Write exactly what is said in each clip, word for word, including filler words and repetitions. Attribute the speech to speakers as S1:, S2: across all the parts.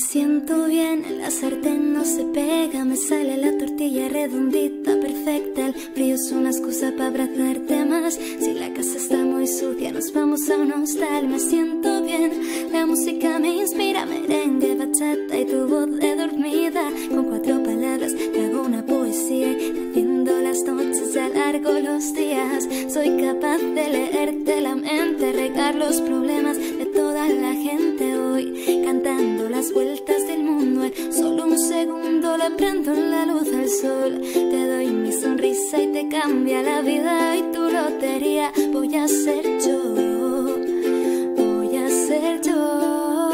S1: siento bien, la sartén no se pega, me sale la tortilla redondita, perfecta. El frío es una excusa para abrazarte más. Si la casa está muy sucia, nos vamos a un hostal. Me siento bien, la música me inspira, merengue, bachata y tu voz de dormida. Con cuatro palabras te hago una poesía y haciendo las noches ya largo los días. Soy capaz de leerte la mente, regar los problemas de toda la gente hoy, cantando las vueltas del mundo. En solo un segundo le prendo la luz al sol. Te doy mi sonrisa y te cambia la vida. Y tu lotería voy a ser yo, voy a ser yo.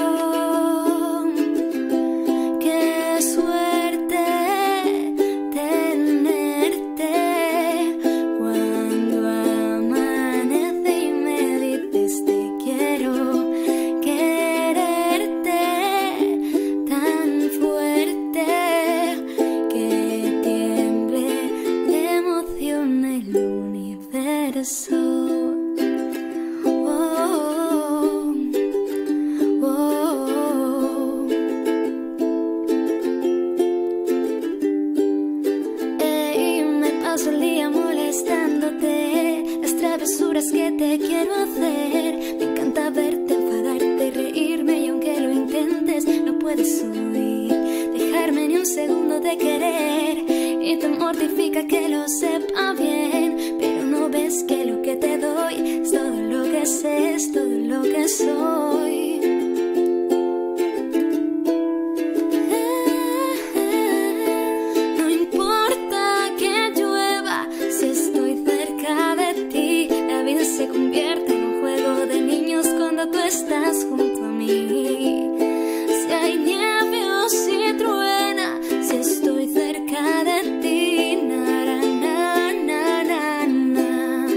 S1: Qué suerte tenerte cuando amanece y me dices te quiero. So, oh, oh, oh. Ey, me paso el día molestándote, las travesuras que te quiero hacer. Me encanta verte, enfadarte, reírme, y aunque lo intentes no puedes huir, dejarme ni un segundo de querer. Y te mortifica que lo sepa bien, pero no ves que lo que te doy es todo lo que sé, es todo lo que soy. No importa que llueva si estoy cerca de ti. La vida se convierte en un juego de niños cuando tú estás junto a mí. Si hay nieve o si truena, si estoy cerca de ti, na, na, na, na, na, na.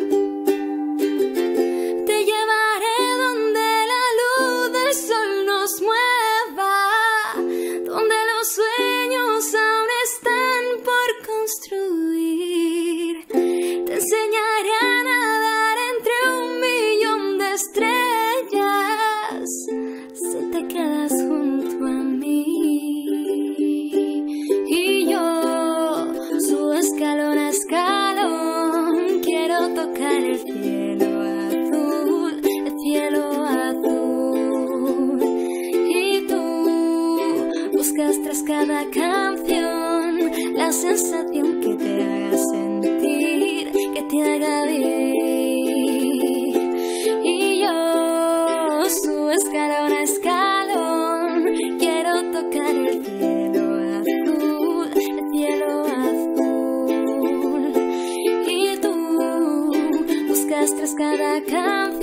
S1: Te llevaré donde la luz del sol nos mueva, donde los sueños aún están por construir. Te enseñaré a nadar entre un millón de estrellas si te quedas junto a mí. Y yo subo escalón a escalón, quiero tocar el cielo azul, el cielo azul. Y tú buscas tras cada canción la sensación que te haga sentir, que te haga vivir. Y yo subo escalón a escalón, quiero tocar el cielo azul, el cielo azul. Y tú buscas tras cada canción